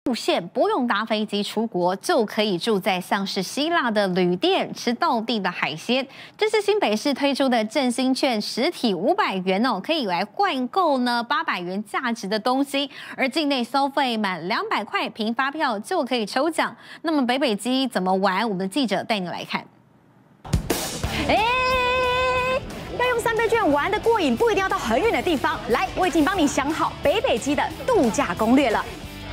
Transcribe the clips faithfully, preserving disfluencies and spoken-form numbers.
路线不用搭飞机出国，就可以住在像是希腊的旅店，吃道地的海鲜。这是新北市推出的振兴券，实体五百元哦，可以来换购呢八百元价值的东西。而境内消费满两百块，凭发票就可以抽奖。那么北北基怎么玩？我们的记者带你来看。 哎。 要用三倍券玩得过瘾，不一定要到很远的地方。来，我已经帮你想好北北基的度假攻略了。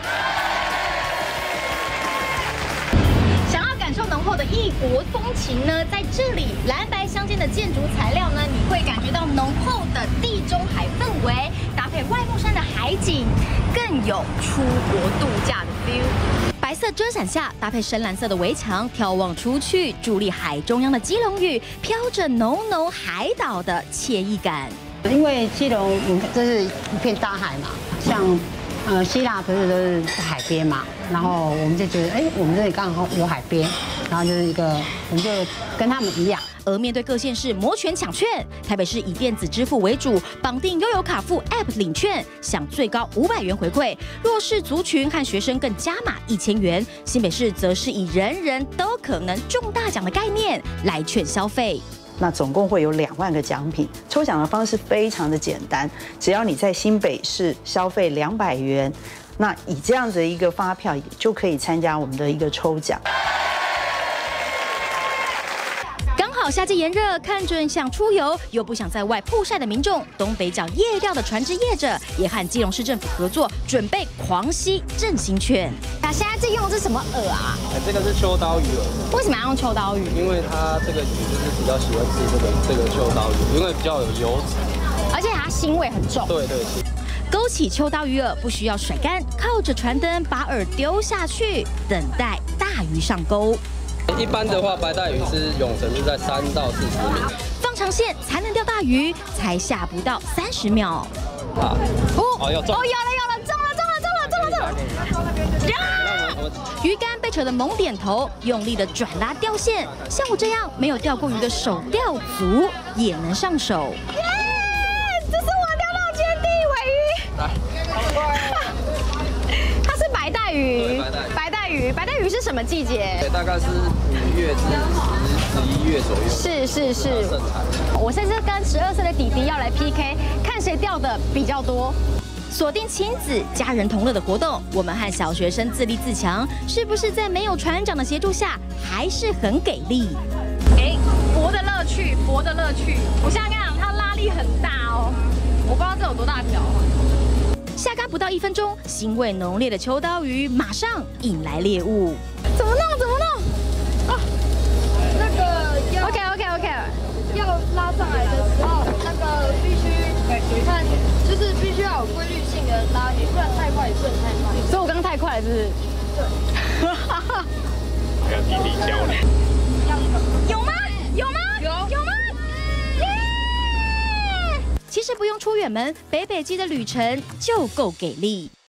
想要感受浓厚的异国风情呢，在这里蓝白相间的建筑材料呢，你会感觉到浓厚的地中海氛围，搭配外木山的海景，更有出国度假的 feel。 白色遮伞下，搭配深蓝色的围墙，眺望出去，伫立海中央的基隆屿，飘着浓浓海岛的惬意感。 因为基隆，你看这是一片大海嘛，像呃希腊不是都是海边嘛，然后我们就觉得，哎，我们这里刚好有海边，然后就是一个，我们就跟他们一样。 而面对各县市摩拳抢券，台北市以电子支付为主，绑定悠游卡付 App 领券，享最高五百元回馈。弱势族群和学生更加码一千元。新北市则是以人人都可能中大奖的概念来劝消费。 那总共会有两万个奖品，抽奖的方式非常的简单，只要你在新北市消费两百元，那以这样子的一个发票就可以参加我们的一个抽奖。 夏季炎热，看准想出游又不想在外曝晒的民众，东北角夜钓的船只业者也和基隆市政府合作，准备狂吸振兴券。那现在这用的是什么饵啊？ 哎，这个是秋刀鱼饵。 为什么要用秋刀鱼？ 因为它这个鱼就是比较喜欢吃这个这个秋刀鱼，因为比较有油脂， 而且它腥味很重。 对对。 勾起秋刀鱼饵不需要甩竿，靠着船灯把饵丢下去，等待大鱼上钩。 一般的话，白带鱼是泳程是在三到四十秒， 放长线才能钓大鱼，才下不到三十秒。 啊，哦，要中！ 哦，有了有了，中了中了中了中了中了！呀！鱼竿被扯得猛点头，用力的转拉钓线。像我这样没有钓过鱼的手钓族也能上手。耶！这是我钓到绝地尾鱼。来，它是白带鱼。白带。 鱼白带鱼是什么季节？ 对，大概是五月至十十一月左右。 是是是。我现在跟十二岁的弟弟要来 P K， 看谁钓的比较多。锁定亲子家人同乐的活动，我们和小学生自立自强，是不是在没有船长的协助下，还是很给力？哎，博的乐趣，博的乐趣。我现在跟你讲，它拉力很大哦，我不知道这有多大条。 下竿不到一分钟，腥味浓烈的秋刀鱼马上引来猎物。怎么弄？怎么弄？啊， 那个要 OK OK OK， 要拉上来的时候，那个必须看，就是必须要有规律性的拉，你不然太快也不能太快。 所以我刚刚太快了，是不是？对。 还有弟弟教你。 有吗？有吗？ 有有吗？耶！其实不用出远门，北北基的旅程就够给力。